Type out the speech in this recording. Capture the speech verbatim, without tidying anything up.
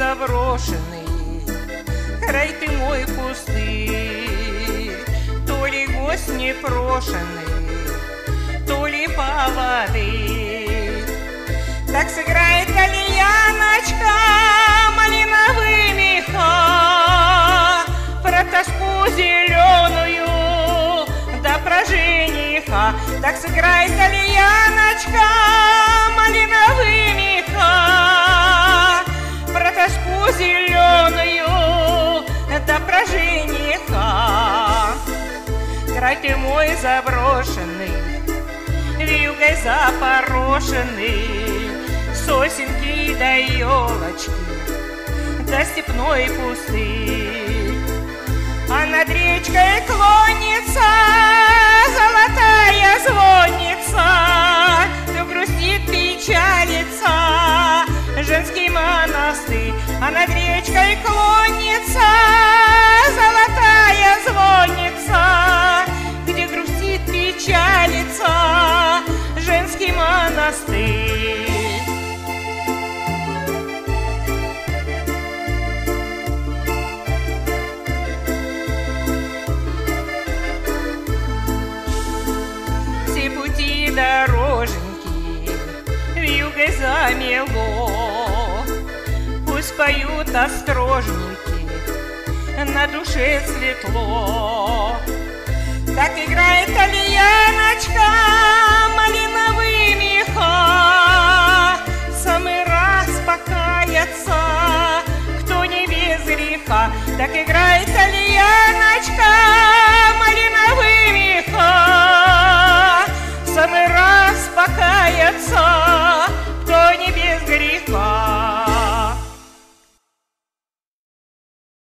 заброшенный, край ты мой пустырь, то ли гость непрошенный, то ли поводырь. Так сыграет кальяночка малиновые меха про тоску зеленую, да про жениха. Так сыграет кальяночка малиновые меха про тоску зеленую, да про жениха. Край ты мой заброшенный, вьюгой запорошенный, сосенки да елочки, да степной пустырь. А над речкой клонится золотая звонница, то грустит, печалится женский монастырь. А над речкой клонится золотая звонница, где грустит, печалится женский монастырь. Все пути дороженьки вьюгой замело, пусть поют острожники, на душе светло. Так играет кальяночка малиновые меха, в самый раз покаяться, кто не без греха. Так играет кальяночка малиновые меха, в самый раз покаяться,